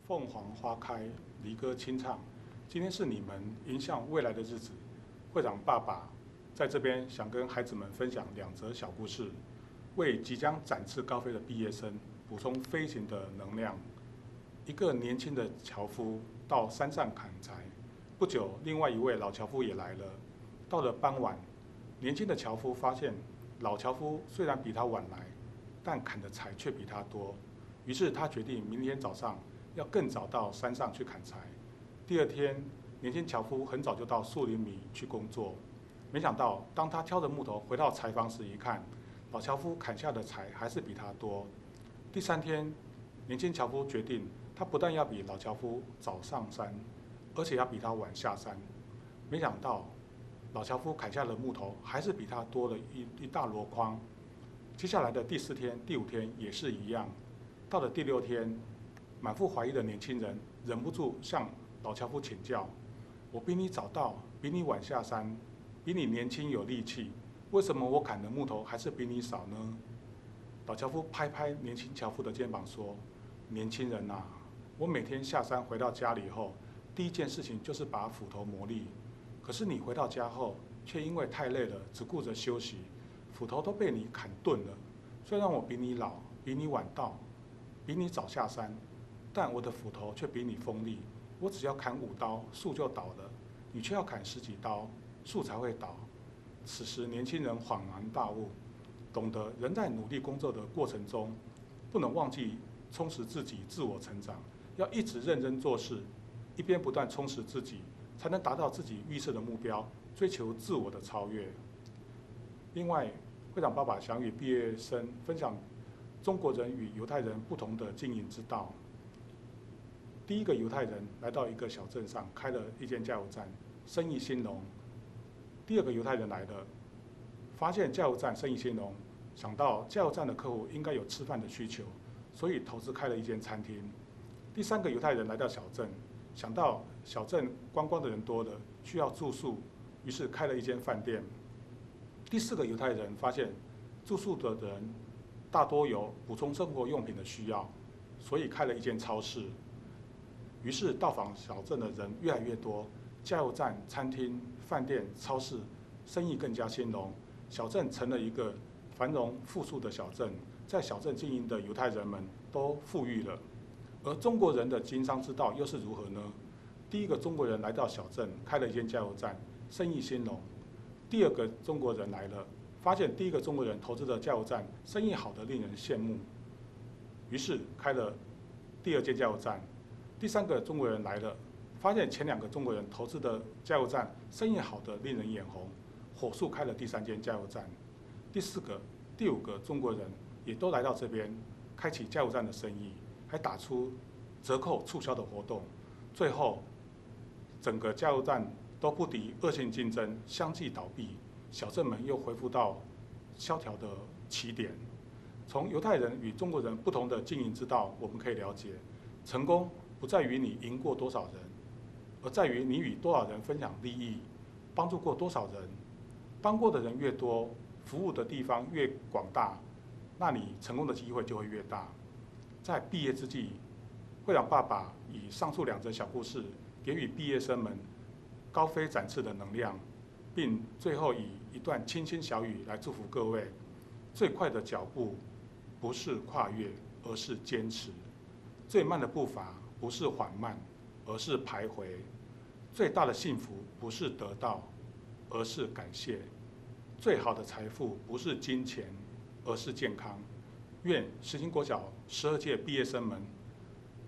凤凰花开，离歌清唱。今天是你们迎向未来的日子。会长爸爸在这边想跟孩子们分享2则小故事，为即将展翅高飞的毕业生补充飞行的能量。一个年轻的樵夫到山上砍柴，不久，另外一位老樵夫也来了。到了傍晚，年轻的樵夫发现老樵夫虽然比他晚来，但砍的柴却比他多。于是他决定明天早上要更早到山上去砍柴。第2天，年轻樵夫很早就到树林里去工作。没想到，当他挑着木头回到柴房时，一看，老樵夫砍下的柴还是比他多。第3天，年轻樵夫决定，他不但要比老樵夫早上山，而且要比他晚下山。没想到，老樵夫砍下的木头还是比他多了一大箩筐。接下来的第4天、第5天也是一样。到了第6天，满腹怀疑的年轻人忍不住向老樵夫请教：“我比你早到，比你晚下山，比你年轻有力气，为什么我砍的木头还是比你少呢？”老樵夫拍拍年轻樵夫的肩膀说：“年轻人啊，我每天下山回到家里后，第一件事情就是把斧头磨砺。可是你回到家后，却因为太累了，只顾着休息，斧头都被你砍钝了。虽然我比你老，比你晚到，比你早下山，但我的斧头却比你锋利。我只要砍5刀，树就倒了，你却要砍10几刀，树才会倒。”此时，年轻人恍然大悟，懂得人在努力工作的过程中，不能忘记充实自己、自我成长，要一直认真做事，一边不断充实自己，才能达到自己预设的目标，追求自我的超越。另外，会长爸爸想与毕业生分享中国人与犹太人不同的经营之道。第一个犹太人来到一个小镇上，开了一间加油站，生意兴隆。第2个犹太人来了，发现加油站生意兴隆，想到加油站的客户应该有吃饭的需求，所以投资开了一间餐厅。第3个犹太人来到小镇，想到小镇观光的人多了，需要住宿，于是开了一间饭店。第4个犹太人发现住宿的人大多有补充生活用品的需要，所以开了一间超市。于是到访小镇的人越来越多，加油站、餐厅、饭店、超市生意更加兴隆，小镇成了一个繁荣富庶的小镇。在小镇经营的犹太人们都富裕了。而中国人的经商之道又是如何呢？第1个中国人来到小镇，开了一间加油站，生意兴隆。第2个中国人来了，发现第1个中国人投资的加油站生意好得令人羡慕，于是开了第2间加油站。第3个中国人来了，发现前2个中国人投资的加油站生意好得令人眼红，火速开了第3间加油站。第4个、第5个中国人也都来到这边，开启加油站的生意，还打出折扣促销的活动。最后，整个加油站都不敌恶性竞争，相继倒闭，小镇们又恢复到萧条的起点。从犹太人与中国人不同的经营之道，我们可以了解，成功不在于你赢过多少人，而在于你与多少人分享利益，帮助过多少人。帮过的人越多，服务的地方越广大，那你成功的机会就会越大。在毕业之际，会长爸爸以上述2则小故事，给予毕业生们高飞展翅的能量，并最后以一段清新小语来祝福各位：最快的脚步不是跨越，而是坚持；最慢的步伐不是缓慢，而是徘徊；最大的幸福不是得到，而是感谢；最好的财富不是金钱，而是健康。愿实行国小12届毕业生们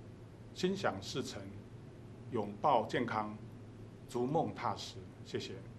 心想事成，拥抱健康，逐梦踏实。谢谢。